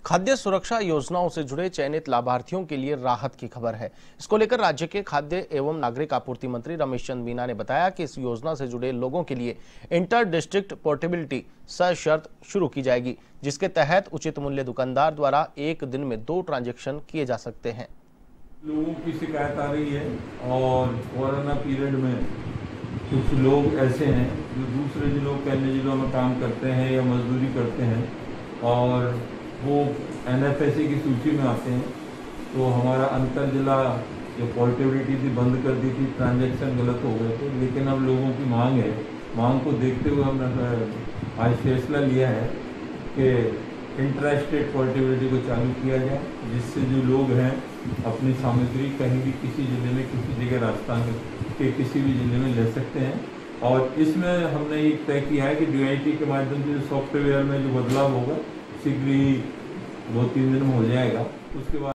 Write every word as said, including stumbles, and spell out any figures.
खाद्य सुरक्षा योजनाओं से जुड़े चयनित लाभार्थियों के लिए राहत की खबर है। इसको लेकर राज्य के खाद्य एवं नागरिक आपूर्ति मंत्री रमेश चंद मीना ने बताया कि इस योजना से जुड़े लोगों के लिए इंटर डिस्ट्रिक्ट पोर्टेबिलिटी सशर्त शुरू की जाएगी, जिसके तहत उचित मूल्य दुकानदार द्वारा एक दिन में दो ट्रांजैक्शन किए जा सकते हैं। लोगों की शिकायत आ रही है और कोरोना पीरियड में कुछ लोग ऐसे हैं जो दूसरे जिलों के अन्य जिलों में काम करते हैं या मजदूरी करते हैं और वो एन एफ एस ए की सूची में आते हैं। तो हमारा अंतर जिला जो पोर्टेबिलिटी थी बंद कर दी थी, ट्रांजैक्शन गलत हो गए थे, लेकिन अब लोगों की मांग है। मांग को देखते हुए हमने आज फैसला लिया है कि इंट्रा स्टेट पोर्टेबिलिटी को चालू किया जाए, जिससे जो लोग हैं अपनी सामग्री कहीं भी किसी जिले में किसी जगह राजस्थान के किसी भी जिले में ले सकते हैं। और इसमें हमने ये तय किया है कि डी आई टी के माध्यम से सॉफ्टवेयर में जो बदलाव होगा शीघ्र ही दो तीन दिन में हो जाएगा। उसके बाद